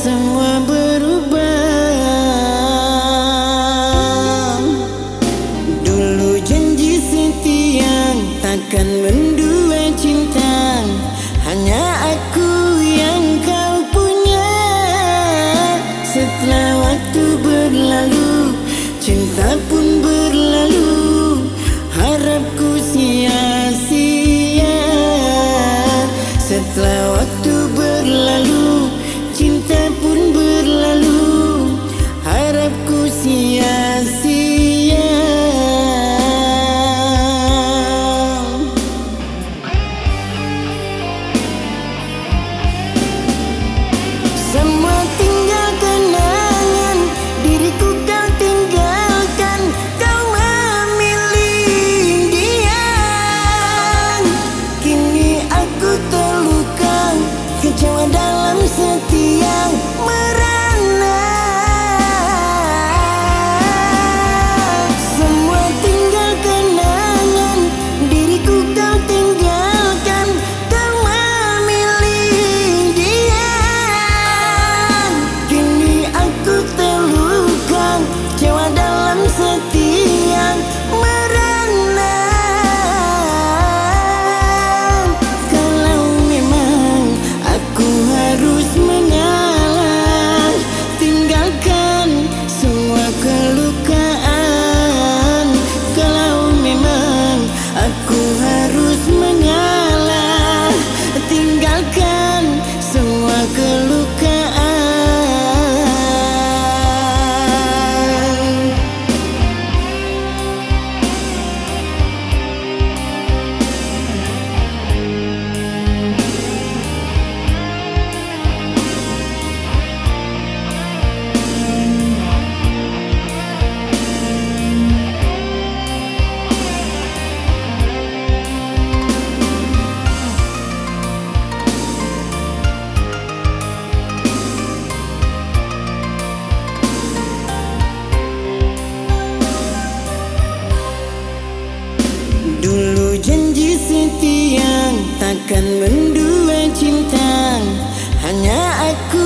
semua berubah. Dulu janji setia takkan mendua cinta, hanya aku yang kau punya. Setelah waktu berlalu, cinta pun berlalu, harapku sia-sia. Setelah waktu berlalu, cinta pun berlalu, harapku sia-sia. Semua tinggal kenangan, diriku kau tinggalkan, kau memilih dia. Kini aku terluka, kecewa dalam setia merana. Semua tinggal kenangan, diriku kau tinggalkan, kau memilih dia. Kini aku terluka, kecewa dalam setia merana. Kalau memang aku harus mengalah, tinggalkan semua kelukaan. Kalau memang aku harus mengalah, tinggalkan semua kelukaan. Dulu janji setia takkan mendua cinta, hanya aku